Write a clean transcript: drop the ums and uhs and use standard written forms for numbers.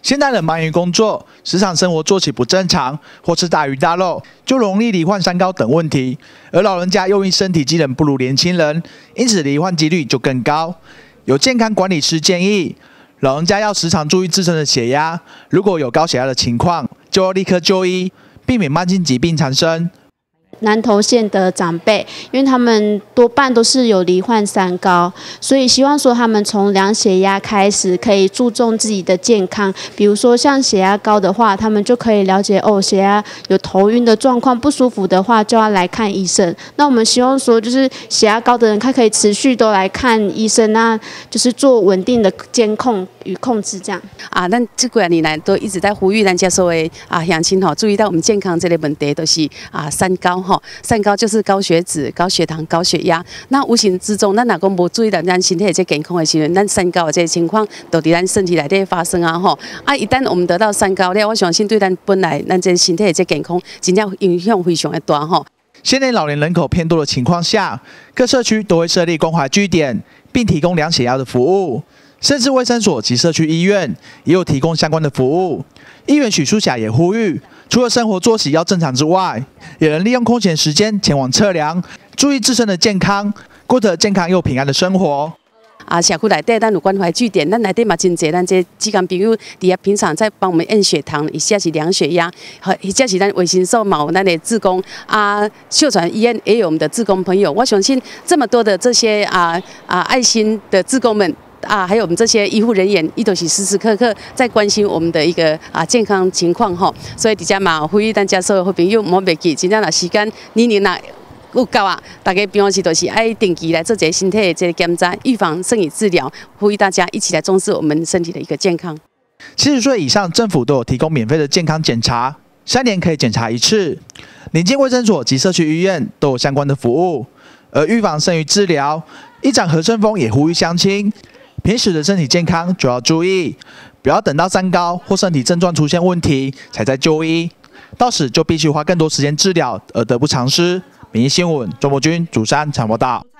现代人忙于工作，时常生活作息不正常，或吃大鱼大肉，就容易罹患三高等问题。而老人家又因身体机能不如年轻人，因此罹患几率就更高。有健康管理师建议，老人家要时常注意自身的血压，如果有高血压的情况，就要立刻就医，避免慢性疾病缠身。 南投县的长辈，因为他们多半都是有罹患三高，所以希望说他们从量血压开始，可以注重自己的健康。比如说像血压高的话，他们就可以了解血压有头晕的状况，不舒服的话就要来看医生。那我们希望说，就是血压高的人，他可以持续都来看医生，那就是做稳定的监控与控制这样。 咱这几年来都一直在呼吁咱家所有乡亲注意到我们健康这类问题，都是三高。三高就是高血脂、高血糖、高血压。那无形之中，咱若讲无注意到咱身体的这健康的时阵，咱三高的这情况都伫咱身体内底发生一旦我们得到三高了，我相信对咱本来咱这身体的这健康，真正影响非常的大现在老年人口偏多的情况下，各社区都会设立关怀据点，并提供量血压的服务，甚至卫生所及社区医院也有提供相关的服务。议员许淑霞也呼吁，除了生活作息要正常之外，也能利用空闲时间前往测量，注意自身的健康，过得健康又平安的生活。 社区内底咱有关怀据点，咱内底嘛真侪，咱这志工朋友伫遐平常在帮我们验血糖，或者是量血压，或者是咱卫生所嘛有咱的志工秀传医院也有我们的志工朋友。我相信这么多的这些爱心的志工们。还有我们这些医护人员，伊都是时时刻刻在关心我们的一个健康情况所以伫遮嘛呼吁咱家所有好朋友莫袂记，真正若时间年有够大家平常时都是爱定期来做这身体的这个检查，预防胜于治疗。呼吁大家一起来重视我们身体的一个健康。 70岁以上，政府都有提供免费的健康检查，3年可以检查1次。邻近卫生所及社区医院都有相关的服务。而预防胜于治疗，议长何胜峰也呼吁乡亲。平时的身体健康就要注意，不要等到三高或身体症状出现问题才在就医，到时就必须花更多时间治疗，而得不偿失。民意新闻，周柏君、竹山采报道。